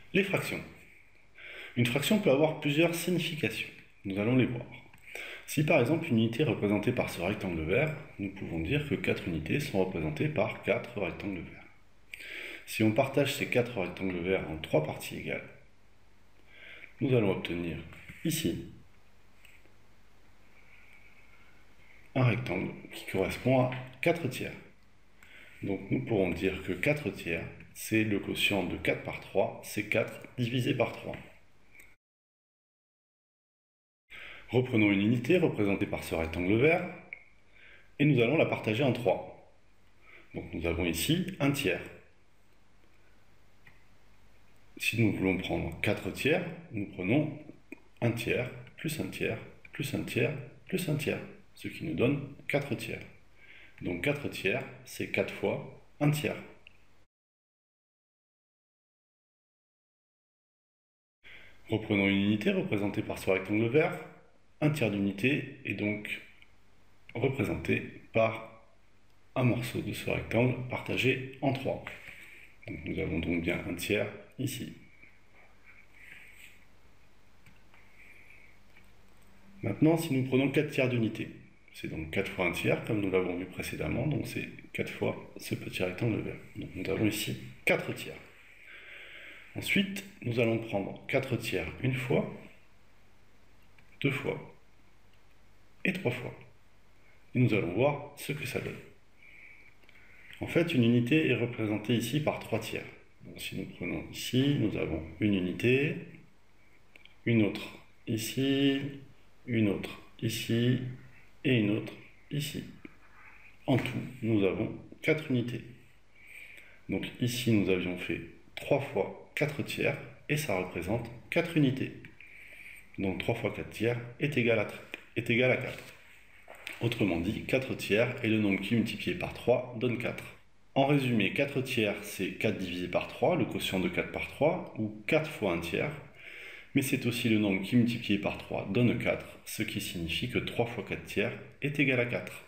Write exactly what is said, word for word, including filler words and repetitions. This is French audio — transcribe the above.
Les fractions. Une fraction peut avoir plusieurs significations. Nous allons les voir. Si par exemple une unité est représentée par ce rectangle vert, nous pouvons dire que quatre unités sont représentées par quatre rectangles verts. Si on partage ces quatre rectangles verts en trois parties égales, nous allons obtenir ici un rectangle qui correspond à quatre tiers. Donc nous pourrons dire que quatre tiers, c'est le quotient de quatre par trois, c'est quatre divisé par trois. Reprenons une unité représentée par ce rectangle vert, et nous allons la partager en trois. Donc nous avons ici un tiers. Si nous voulons prendre quatre tiers, nous prenons un tiers, plus un tiers, plus un tiers, plus un tiers, ce qui nous donne quatre tiers. Donc quatre tiers, c'est quatre fois un tiers. Reprenons une unité représentée par ce rectangle vert. Un tiers d'unité est donc représenté par un morceau de ce rectangle partagé en trois. Donc nous avons donc bien un tiers ici. Maintenant, si nous prenons quatre tiers d'unité, c'est donc quatre fois un tiers, comme nous l'avons vu précédemment, donc c'est quatre fois ce petit rectangle vert. Donc nous avons ici quatre tiers. Ensuite, nous allons prendre quatre tiers une fois, deux fois et trois fois. Et nous allons voir ce que ça donne. En fait, une unité est représentée ici par trois tiers. Donc, si nous prenons ici, nous avons une unité, une autre ici, une autre ici et une autre ici. En tout, nous avons quatre unités. Donc ici, nous avions fait trois fois quatre tiers et ça représente quatre unités. Donc trois fois quatre tiers est égal à, est égal à quatre. Autrement dit, quatre tiers est le nombre qui multiplié par trois donne quatre. En résumé, quatre tiers c'est quatre divisé par trois, le quotient de quatre par trois, ou quatre fois un tiers. Mais c'est aussi le nombre qui multiplié par trois donne quatre, ce qui signifie que trois fois quatre tiers est égal à quatre.